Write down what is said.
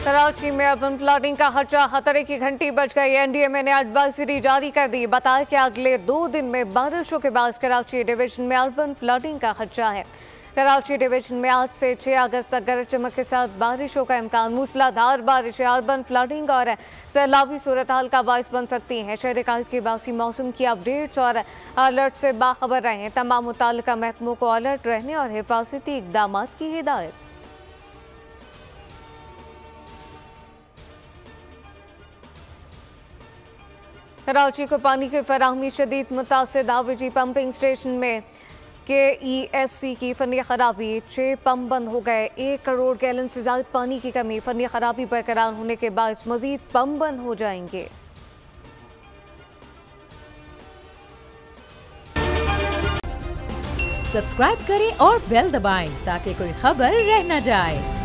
कराची में urban planning का खर्चा खतरे की घंटी बज गई। एनडीएमए ने एडवाइजरी जारी कर दी। बताया कि अगले 2 दिन में बारिशों के बाद कराची डिवीजन में अर्बन फ्लडिंग का खर्चा है। कराची डिवीजन में आज से 6 अगस्त तक गरज चमक के साथ बारिशों का इम्कान। मूसलाधार बारिशें अर्बन फ्लडिंग और सैलाबी सूरत हाल का बाइस बन सकती हैं। शहर कायद के बासी मौसम की अपडेट्स और अलर्ट से बाखबर रहें। तमाम मुताल्लिका महकमों को अलर्ट रहने और हिफाजती इकदाम की हिदायत। कराची को पानी की फराहमी शदीद मुतासिर। दावेजी पंपिंग स्टेशन में KESC की फनी खराबी। 6 पंप बंद हो गए। 1 करोड़ गैलन से ज्यादा पानी की कमी। फनी खराबी बरकरार होने के बाद मजीद पंप बंद हो जाएंगे। सब्सक्राइब करें और बेल दबाएं ताकि कोई खबर रह न जाए।